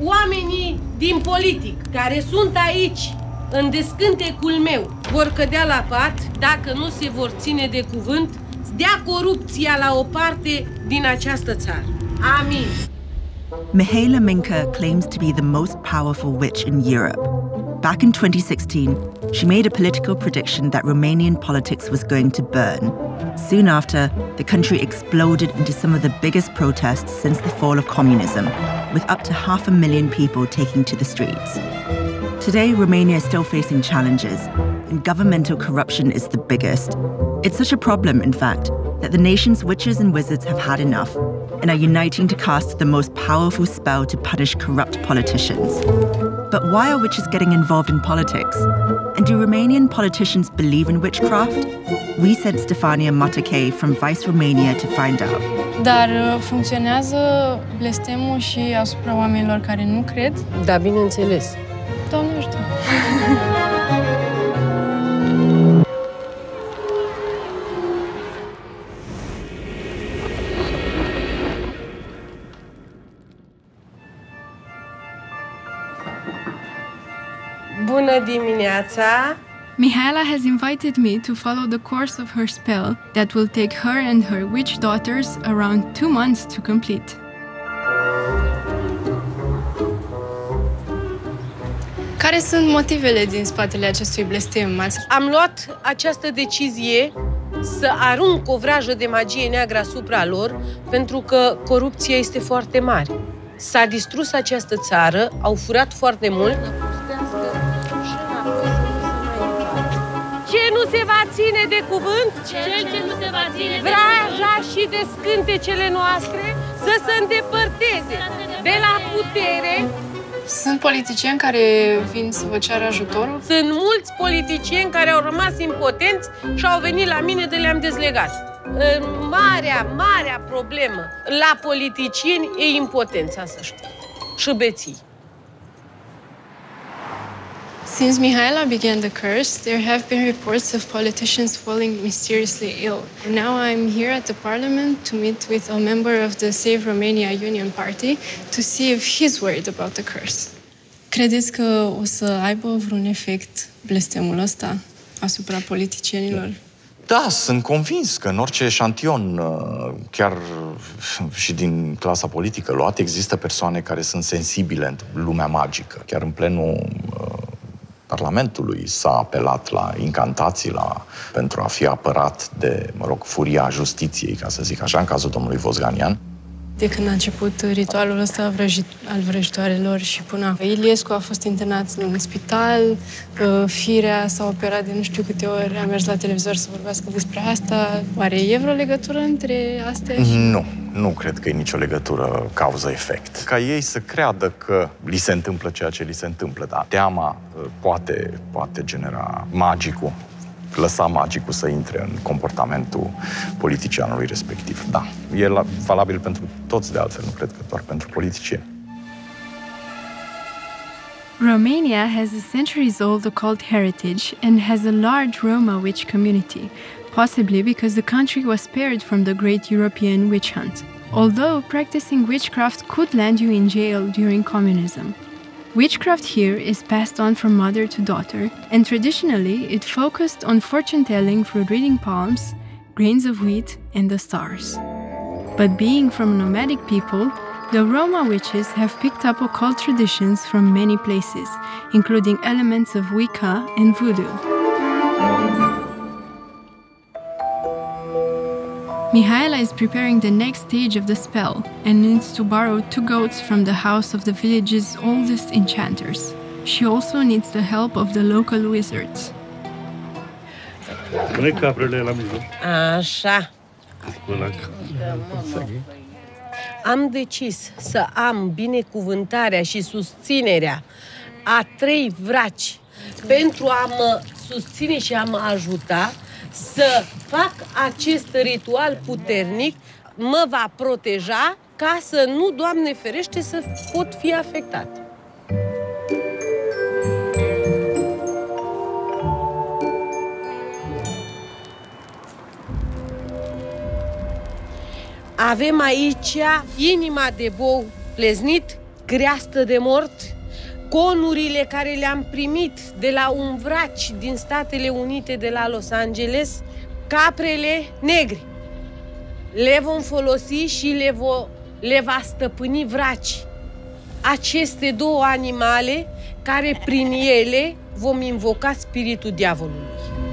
Oamenii din politic care sunt aici, în descântecul meu, vor cădea la pat dacă nu se vor ține de cuvânt, dea corupția la o parte din această țară. Amin. Mihaela Minca claims to be the most powerful witch in Europe. Back in 2016, she made a political prediction that Romanian politics was going to burn. Soon after, the country exploded into some of the biggest protests since the fall of communism, with up to 500,000 people taking to the streets. Today, Romania is still facing challenges, and governmental corruption is the biggest. It's such a problem, in fact, that the nation's witches and wizards have had enough and are uniting to cast the most powerful spell to punish corrupt politicians. But why are witches getting involved in politics? And do Romanian politicians believe in witchcraft? We sent Stefania Matake from Vice Romania to find out. Dar funcționează blestemul și asupra oamenilor care nu cred? Da, bineînțeles. Doamne ajută! Bună dimineața! Mihaela has invited me to follow the course of her spell that will take her and her witch daughters around 2 months to complete. Care sunt motivele din spatele acestui blestem? Am luat această decizie să arunc o vrajă de magie neagră asupra lor, pentru că corupția este foarte mare. S-a distrus această țară, au furat foarte mult. Ce nu se va ține de cuvânt? Cel ce nu se va ține de vraja și de scântecele noastre să se îndepărteze de la putere. Sunt politicieni care vin să vă ceară ajutorul? Sunt mulți politicieni care au rămas impotenți și au venit la mine de le-am dezlegat. Marea problemă la politicieni e impotența, să știu, și beții. Since Mihaela began the curse, there have been reports of politicians falling mysteriously ill. Now I'm here at the parliament to meet with a member of the Save Romania Union Party to see if he's worried about the curse. Credeți că o să aibă vreun efect blestemul ăsta asupra politicienilor? Da, sunt convins că în orice eșantion, chiar și din clasa politică luat, există persoane care sunt sensibile în lumea magică. Chiar în plenul Parlamentului s-a apelat la incantații pentru a fi apărat de, furia justiției, ca să zic așa, în cazul domnului Vosganian. De când a început ritualul ăsta al vrăjitoarelor și până acum, Iliescu a fost internat în spital, Firea s-a operat de nu știu câte ori, a mers la televizor să vorbească despre asta. Oare e vreo legătură între astea? Nu cred că e nicio legătură cauză-efect. Ca ei să creadă că li se întâmplă ceea ce li se întâmplă, dar teama poate genera magicul, lăsa magicul să intre în comportamentul politicianului respectiv. Da, e valabil pentru toți de altfel, nu cred că doar pentru politicieni. Romania has a centuries-old occult heritage and has a large Roma witch community, possibly because the country was spared from the great European witch hunt, although practicing witchcraft could land you in jail during communism. Witchcraft here is passed on from mother to daughter, and traditionally it focused on fortune-telling through reading palms, grains of wheat, and the stars. But being from nomadic people, the Roma witches have picked up occult traditions from many places, including elements of Wicca and Voodoo. Mihaela is preparing the next stage of the spell and needs to borrow 2 goats from the house of the village's oldest enchanters. She also needs the help of the local wizards. Așa. Am decis să am binecuvântarea și susținerea a 3 vraci pentru a mă susține și a mă ajuta să fac acest ritual puternic, mă va proteja ca să nu, Doamne ferește, să pot fi afectat. Avem aici inima de bou pleznit, creastă de mort, conurile care le-am primit de la un vraci din Statele Unite de la Los Angeles, caprele negri. Le vom folosi și le va stăpâni vraci. Aceste două animale care prin ele vom invoca spiritul diavolului.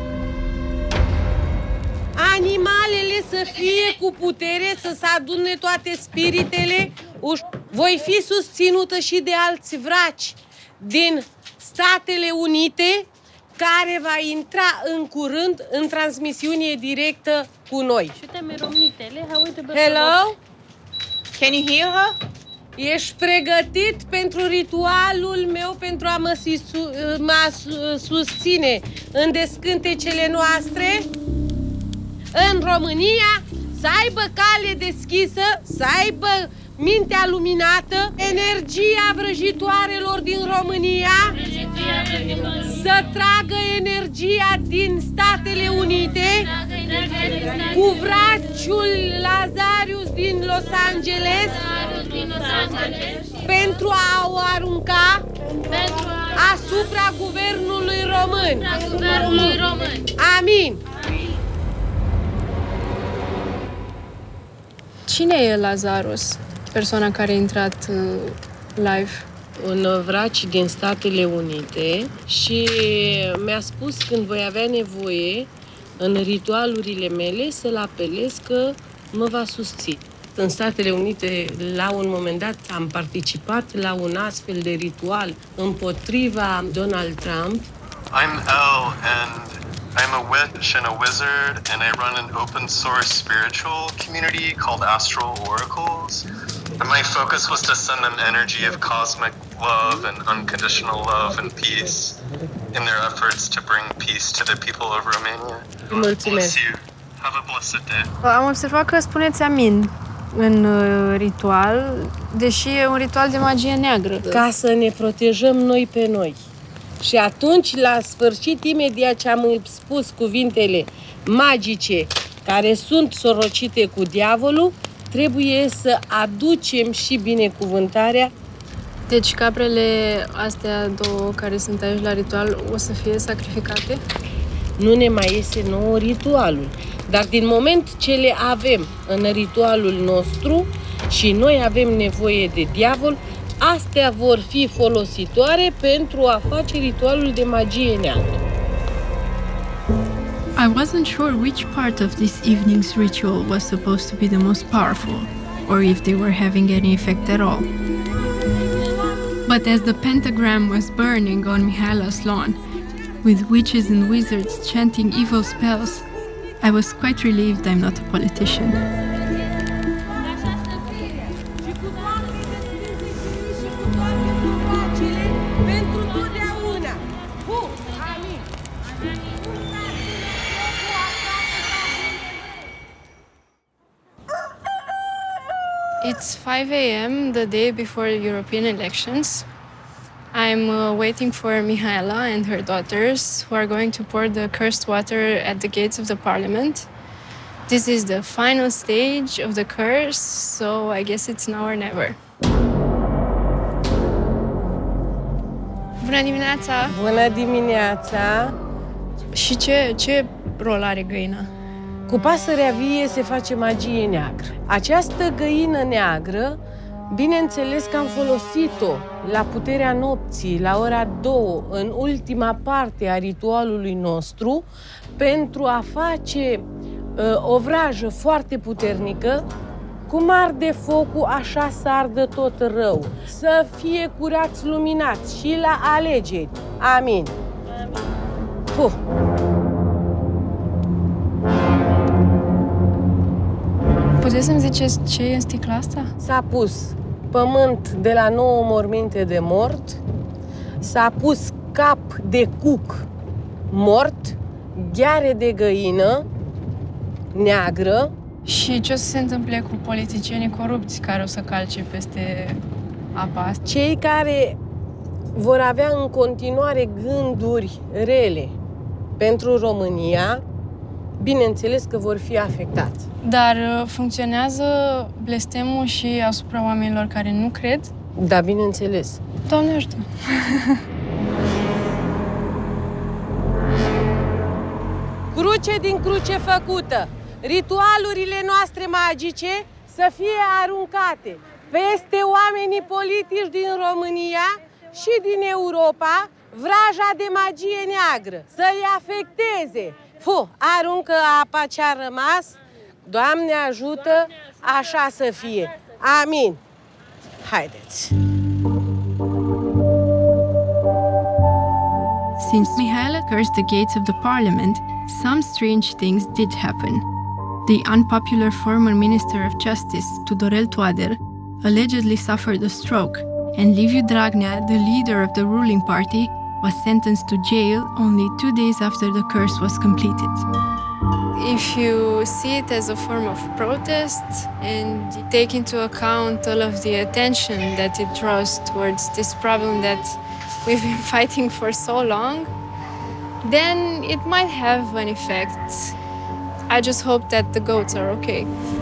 Animalele să fie cu putere, să se adune toate spiritele. Voi fi susținută și de alți vraci din Statele Unite, care va intra în curând în transmisiune directă cu noi. Hello? Can you hear her? Ești pregătit pentru ritualul meu pentru a mă susține în descântecele noastre? În România, să aibă cale deschisă, să aibă mintea luminată, energia vrăjitoarelor din România, să tragă energia din Statele Unite, cu vraciul Lazarius din Los Angeles, pentru a o arunca asupra guvernului român. Amin. Cine e Lazarus, persoana care a intrat live? Un vraci din Statele Unite și mi-a spus când voi avea nevoie în ritualurile mele să-l apelez că mă va susține. În Statele Unite, la un moment dat, am participat la un astfel de ritual împotriva Donald Trump. I'm Elle, and I'm a witch and a wizard, and I run an open source spiritual community called Astral Oracles. And my focus was to send them energy of cosmic love and unconditional love and peace in their efforts to bring peace to the people of Romania. Bless you. Have a blessed day. Am observat că spuneți amin în ritual, deși e un ritual de magie neagră. Ca să ne protejăm noi pe noi. Și atunci, la sfârșit, imediat ce am spus cuvintele magice care sunt sorocite cu diavolul, trebuie să aducem și binecuvântarea. Deci caprele astea două care sunt aici la ritual o să fie sacrificate? Nu ne mai iese nouă ritualul. Dar din moment ce le avem în ritualul nostru și noi avem nevoie de diavol, astea vor fi folositoare pentru a face ritualul de magie neagră. I wasn't sure which part of this evening's ritual was supposed to be the most powerful, or if they were having any effect at all. But as the pentagram was burning on Mihaela's lawn, with witches and wizards chanting evil spells, I was quite relieved I'm not a politician. It's 5 a.m. the day before European elections. I'm waiting for Mihaela and her daughters, who are going to pour the cursed water at the gates of the parliament. This is the final stage of the curse, so I guess it's now or never. Bună dimineața! Bună dimineața! Și ce rol are găina? Cu pasărea vie se face magie neagră. Această găină neagră, bineînțeles că am folosit-o la puterea nopții, la ora 2, în ultima parte a ritualului nostru, pentru a face o vrajă foarte puternică. Cum arde focul, așa să ardă tot rău. Să fie curați, luminați și la alegeri. Amin. Puh. Puteți să-mi ziceți ce e în sticla asta? S-a pus pământ de la 9 morminte de mort, s-a pus cap de cuc mort, gheare de găină neagră. Și ce o să se întâmple cu politicienii corupți care o să calce peste apa asta? Cei care vor avea în continuare gânduri rele pentru România, bineînțeles că vor fi afectați. Dar funcționează blestemul și asupra oamenilor care nu cred? Da, bineînțeles. Doamne ajută! Cruce din cruce făcută. Ritualurile noastre magice să fie aruncate peste oamenii politici din România și din Europa, vraja de magie neagră, să-i afecteze. Aruncă apa ce-a rămas, Doamne ajută, așa să fie. Amin. Haideți! Since Mihaela cursed the gates of the parliament, some strange things did happen. The unpopular former Minister of Justice, Tudorel Toader, allegedly suffered a stroke, and Liviu Dragnea, the leader of the ruling party, was sentenced to jail only 2 days after the curse was completed. If you see it as a form of protest and take into account all of the attention that it draws towards this problem that we've been fighting for so long, then it might have an effect. I just hope that the goats are okay.